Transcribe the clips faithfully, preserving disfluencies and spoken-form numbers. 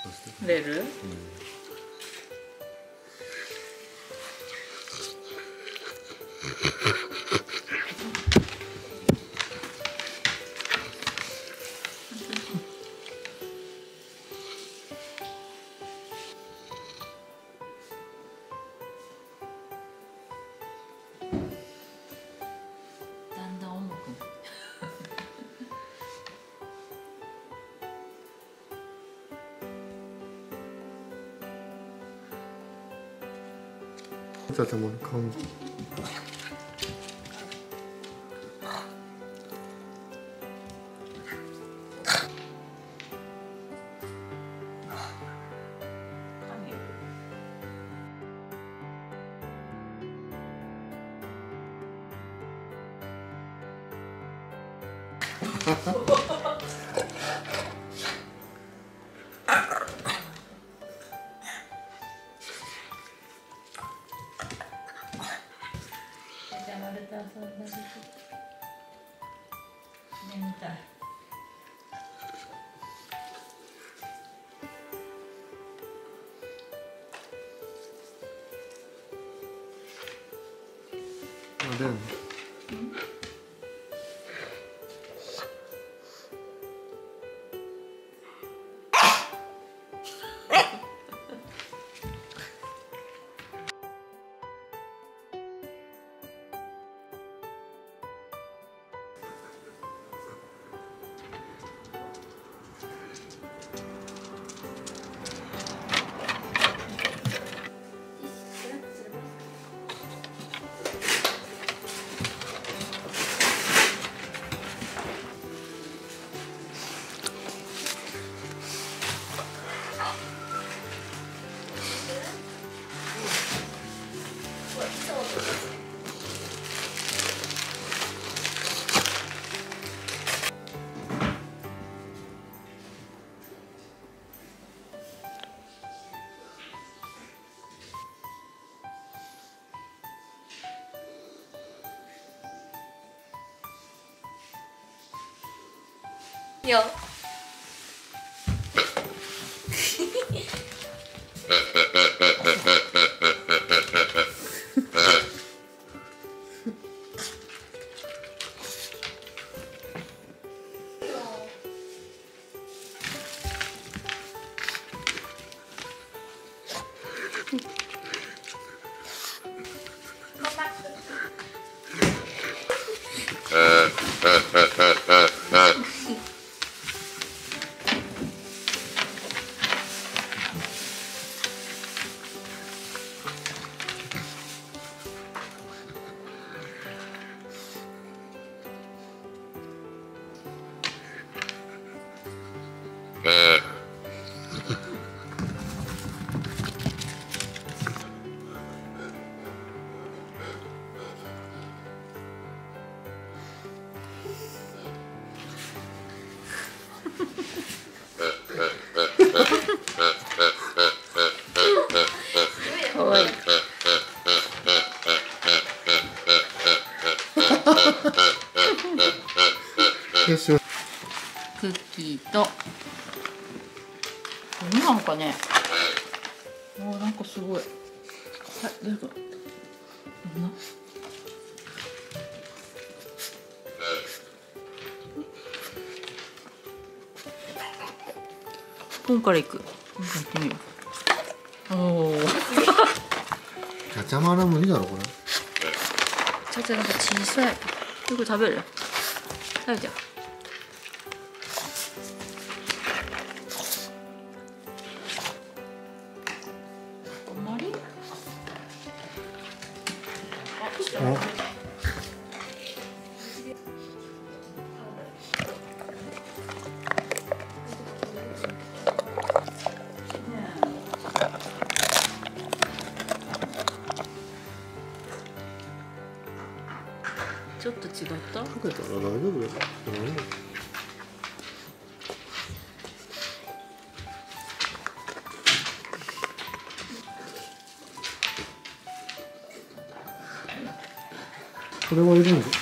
せてくれる？うん。だんだん重くなる。 建物看板。 眠たい。 あ、でも。 よ。クッキーと何なんかね。あ、なんかすごい。はい、どうぞ。どんな。スプーンからいく。スプーンからいってみよう。おお。 ちゃちゃまら無理だろこれ。 ちゃちゃなんか小さい。よく食べる。食べちゃう。ちょっと違った？ かけたら大丈夫だよ。これはいるんだ。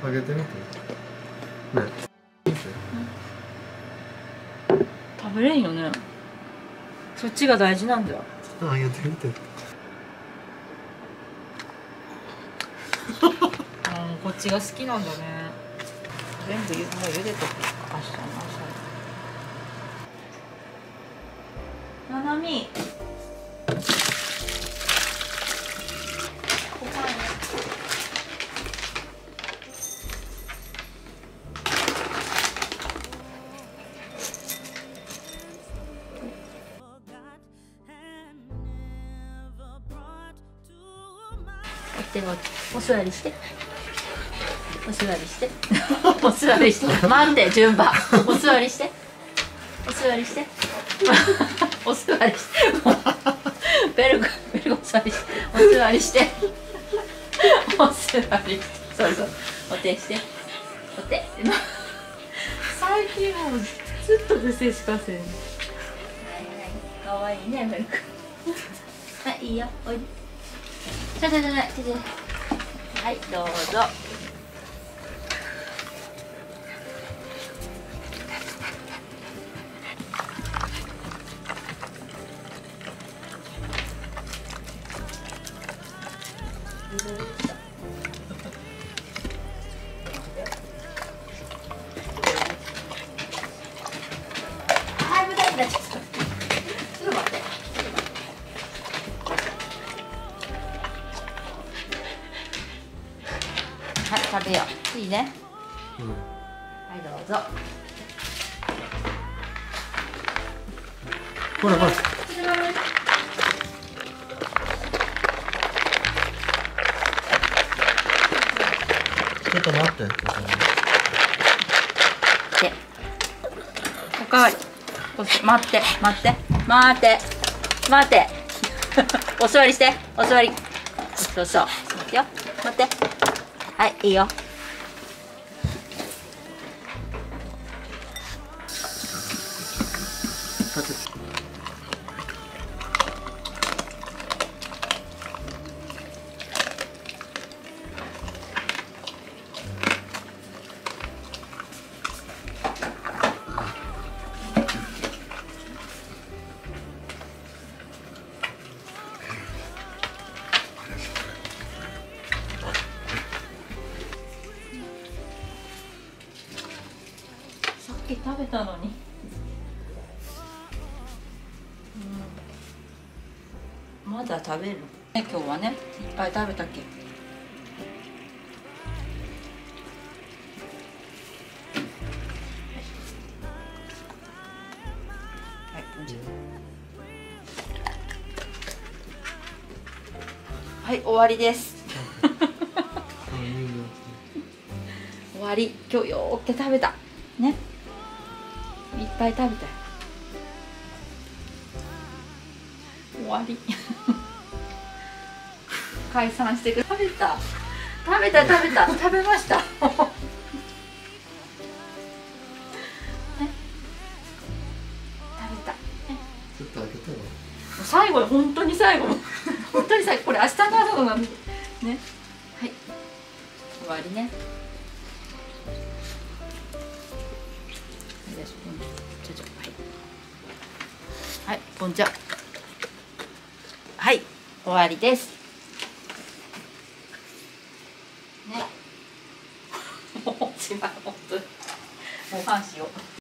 あげてみて。ね。見て。 食べれんよね。そっちが大事なんだよ。 あげてみて。 うん、こっちが好きなんだね。全部ゆもう茹でとくか。明日の朝。ななみ。ご飯。お座りして。お座りして。お座りして。待って、順番。お座りして。お座りして。お座りして。ベルコ、ベルコお座りして。お座りして。お座りして。そうそう。お手して。お手。最近もうずっと不正しかせん。はいはい。可愛いね、ベルコ。はい、いいよ。おいで。ちょちょちょちょちょ。はい、どうぞ。はい、無駄になっちゃった。ちょっと待って。はい、食べよう。いいね。 うん。 はい、どうぞ。 ほらほら。ちょっと待って。 で、おかわり。こっち待って、待って、待って、待って。お座りして、お座り。そうそう。待ってよ。待って。はい、いいよ。さっき食べたのに。うん、まだ食べる。ね、今日はね、いっぱい食べたっけ。はい、はい、終わりです。終わり。今日よーく食べた。ね。いっぱい食べたよ。終わり。解散してくれ。食べた。食べた食べた食べました。ね。食べた。ね。 ちょっと開けたら。 最後本当に最後本当に最後これ明日の朝なんでね。はい。終わりね。はい、ポンちゃん。はい、終わりです。ね。もうしまい、本当に。もうファンしよう。